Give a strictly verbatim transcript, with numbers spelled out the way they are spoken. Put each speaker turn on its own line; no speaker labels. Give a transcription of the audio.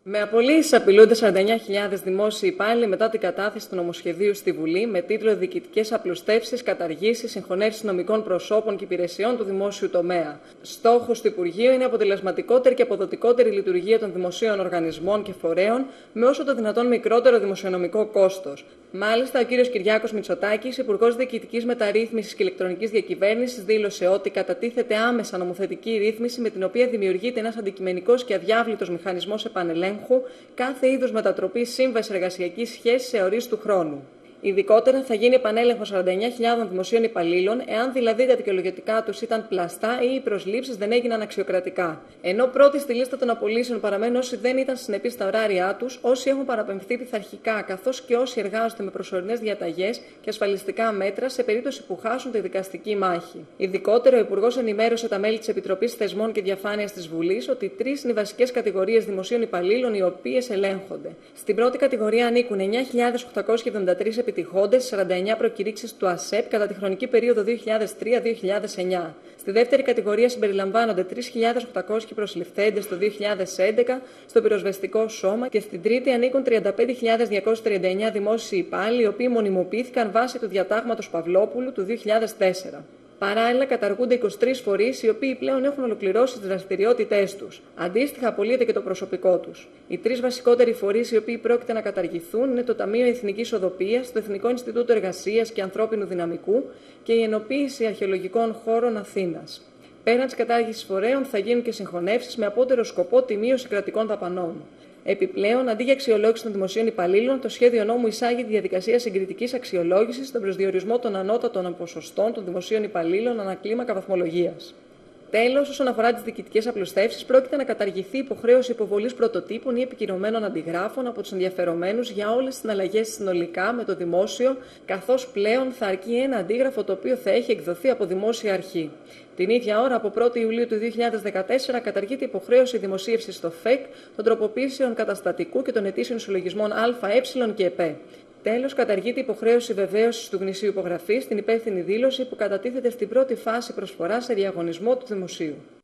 Με απολύσεις απειλούνται σαράντα εννέα χιλιάδες δημόσιοι υπάλληλοι μετά την κατάθεση του νομοσχεδίου στη Βουλή με τίτλο «Διοικητικές απλουστεύσεις, καταργήσεις, συγχωνεύσεις νομικών προσώπων και υπηρεσιών του δημόσιου τομέα». Στόχος του Υπουργείου είναι αποτελεσματικότερη και αποδοτικότερη λειτουργία των δημοσίων οργανισμών και φορέων με όσο το δυνατόν μικρότερο δημοσιονομικό κόστος. Μάλιστα, ο κ. Κυριάκος Μητσοτάκης, Υπουργός Διοικητικής Μεταρρύθμισης και Ηλεκτρονικής Διακυβέρνησης, δήλωσε ότι κατατίθεται άμεσα νομοθετική ρύθμιση με την οποία δημιουργείται ένας αντικειμενικός και αδιάβλητος μηχανισμός επανελέγχου κάθε είδους μετατροπής σύμβασης εργασιακής σχέσης σε ορίστου χρόνου. Ειδικότερα, θα γίνει επανέλεγχο σαράντα εννέα χιλιάδων δημοσίων υπαλλήλων, εάν δηλαδή τα δικαιολογητικά τους ήταν πλαστά ή οι προσλήψεις δεν έγιναν αξιοκρατικά. Ενώ πρώτοι στη λίστα των απολύσεων παραμένουν όσοι δεν ήταν συνεπείς στα ωράρια τους, όσοι έχουν παραπεμφθεί πειθαρχικά, καθώς και όσοι εργάζονται με προσωρινές διαταγές και ασφαλιστικά μέτρα σε περίπτωση που χάσουν τη δικαστική μάχη. Ειδικότερα, ο Υπουργός ενημέρωσε τα μέλη της Επιτροπής Θεσμών και Διαφάνειας της Βουλής ότι τρεις είναι οι βασικές κατηγορίες δημοσίων υπαλλήλων οι οποίες ελέγχονται. Στην πρώτη κατηγορία ανήκουν εννέα χιλιάδες οκτακόσιοι εβδομήντα τρεις επιτυχόντες, σαράντα εννέα προκηρύξεις του ΑΣΕΠ κατά τη χρονική περίοδο δύο χιλιάδες τρία με δύο χιλιάδες εννέα. Στη δεύτερη κατηγορία συμπεριλαμβάνονται τρεις χιλιάδες οκτακόσιοι προσληφθέντες το δύο χιλιάδες έντεκα στο πυροσβεστικό σώμα και στην τρίτη ανήκουν τριάντα πέντε χιλιάδες διακόσιοι τριάντα εννέα δημόσιοι υπάλληλοι, οι οποίοι μονιμοποιήθηκαν βάσει του διατάγματος Παυλόπουλου του δύο χιλιάδες τέσσερα. Παράλληλα, καταργούνται είκοσι τρεις φορείς οι οποίοι πλέον έχουν ολοκληρώσει τις δραστηριότητές τους. Αντίστοιχα, απολύεται και το προσωπικό τους. Οι τρεις βασικότεροι φορείς οι οποίοι πρόκειται να καταργηθούν είναι το Ταμείο Εθνικής Οδοποιίας, το Εθνικό Ινστιτούτο Εργασίας και Ανθρώπινου Δυναμικού και η Ενοποίηση Αρχαιολογικών Χώρων Αθήνας. Πέραν της κατάργησης φορέων, θα γίνουν και συγχωνεύσεις με απότερο σκοπό τη μείωση κρατικών δαπανών. Επιπλέον, αντί για αξιολόγηση των δημοσίων υπαλλήλων, το σχέδιο νόμου εισάγει τη διαδικασία συγκριτικής αξιολόγησης στον προσδιορισμό των ανώτατων ποσοστών των δημοσίων υπαλλήλων ανά κλίμακα βαθμολογίας. Τέλος, όσον αφορά τις διοικητικές απλουστεύσεις, πρόκειται να καταργηθεί η υποχρέωση υποβολής πρωτοτύπων ή επικυρωμένων αντιγράφων από τους ενδιαφερομένους για όλες τις συναλλαγές συνολικά με το δημόσιο, καθώς πλέον θα αρκεί ένα αντίγραφο το οποίο θα έχει εκδοθεί από δημόσια αρχή. Την ίδια ώρα, από πρώτη Ιουλίου του δύο χιλιάδες δεκατέσσερα, καταργείται η υποχρέωση δημοσίευσης στο ΦΕΚ των τροποποίησεων καταστατικού και των ετήσιων συλλογισμών ΑΕ και ΕΠΕ. Τέλος, καταργείται η υποχρέωση βεβαίωσης του γνησίου υπογραφής στην υπεύθυνη δήλωση που κατατίθεται στην πρώτη φάση προσφοράς σε διαγωνισμό του δημοσίου.